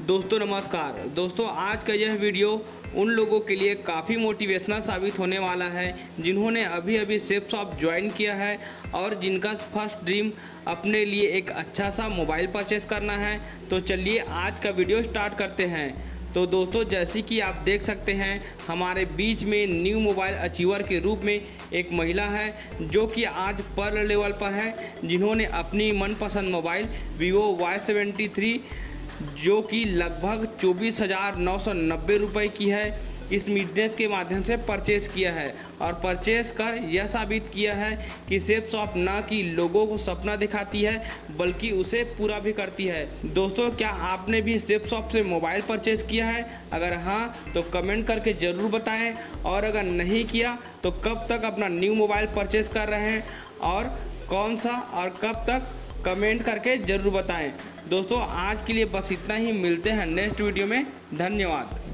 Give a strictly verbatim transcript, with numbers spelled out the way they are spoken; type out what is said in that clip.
दोस्तों नमस्कार। दोस्तों आज का यह वीडियो उन लोगों के लिए काफ़ी मोटिवेशनल साबित होने वाला है जिन्होंने अभी अभी सेफ शॉप ज्वाइन किया है और जिनका फर्स्ट ड्रीम अपने लिए एक अच्छा सा मोबाइल परचेस करना है। तो चलिए आज का वीडियो स्टार्ट करते हैं। तो दोस्तों जैसे कि आप देख सकते हैं हमारे बीच में न्यू मोबाइल अचीवर के रूप में एक महिला है जो कि आज पर लेवल पर है, जिन्होंने अपनी मनपसंद mobile Vivo Y seventy three जो कि लगभग चौबीस हज़ार नौ सौ नब्बे रुपये की है, इस बिजनेस के माध्यम से परचेज़ किया है और परचेज़ कर यह साबित किया है कि सेफ शॉप ना कि लोगों को सपना दिखाती है बल्कि उसे पूरा भी करती है। दोस्तों क्या आपने भी सेफ शॉप से मोबाइल परचेज़ किया है? अगर हाँ तो कमेंट करके ज़रूर बताएं, और अगर नहीं किया तो कब तक अपना न्यू मोबाइल परचेज़ कर रहे हैं और कौन सा और कब तक, कमेंट करके ज़रूर बताएं। दोस्तों आज के लिए बस इतना ही, मिलते हैं नेक्स्ट वीडियो में। धन्यवाद।